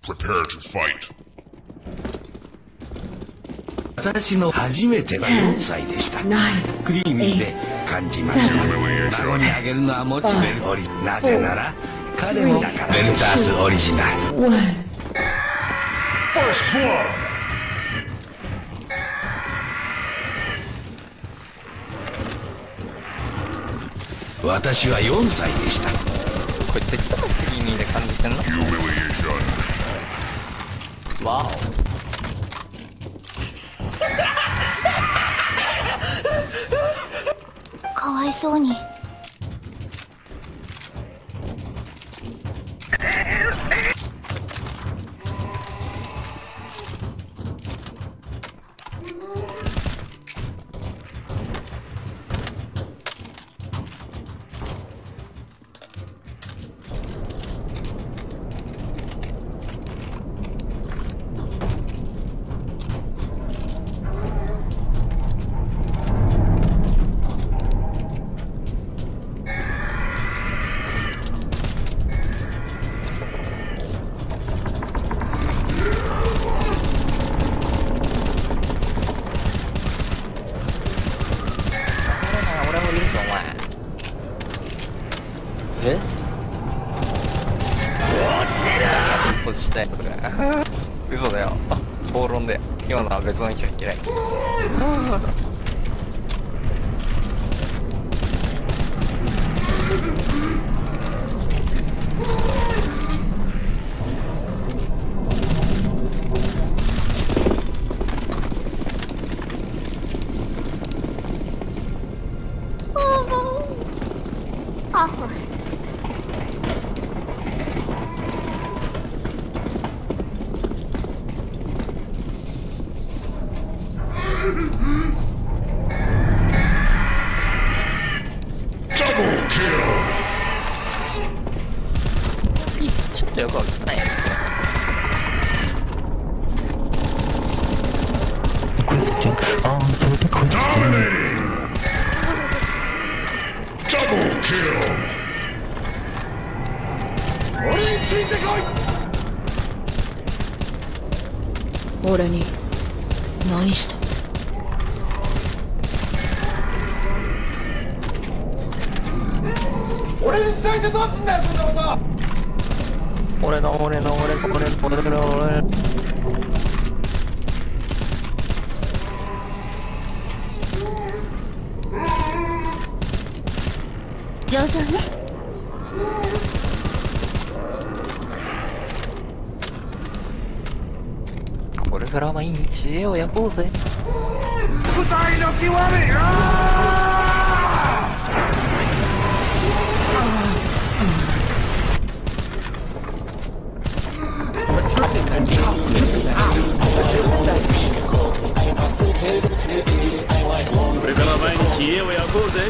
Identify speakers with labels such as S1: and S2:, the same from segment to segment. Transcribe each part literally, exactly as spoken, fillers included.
S1: Prepare to fight.
S2: 私の初めてはよんさいでした。クリーミーで感じます。孫にあげるのはもちベルオリ。なぜなら彼もだから。ベルタースオリジナル。First blood. 私はよんさいでした。
S3: こいついつもクリーミーで感じてんの？わ
S4: お。かわいそうに。
S3: え？そして嘘だよ。暴論で今のは別の人に嫌い。ちょっとよくわかんないですね。
S4: 俺に何した？
S5: 俺に伝えてどうすんだよ、そんなこと。
S3: 俺の俺の俺の俺の俺の俺の
S4: 上々ね。
S3: これから毎日知恵を焼こうぜ。
S5: 舞台の極み。
S2: これから毎日家を焼こうぜ。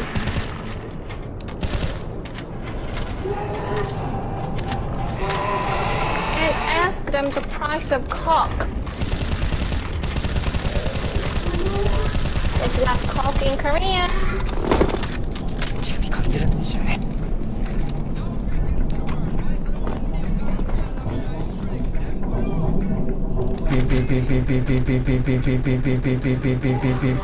S6: And ask them the price of cock. It's not cock in Korea.
S3: 強み感じるんですよね。ビンビンビンビンビンビンビンビンビンビンビンビンビンビンビンビンビンビン。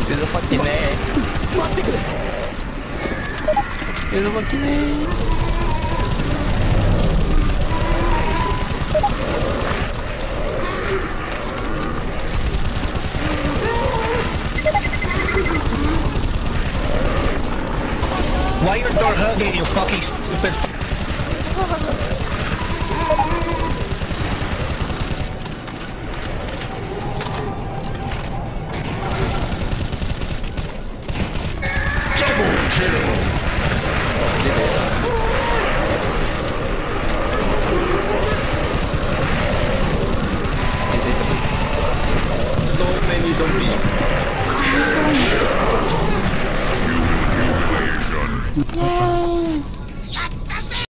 S3: 水巻きね待ってくれ水巻きね
S2: Why your door hugging, you fucking stupid
S1: So many zombies.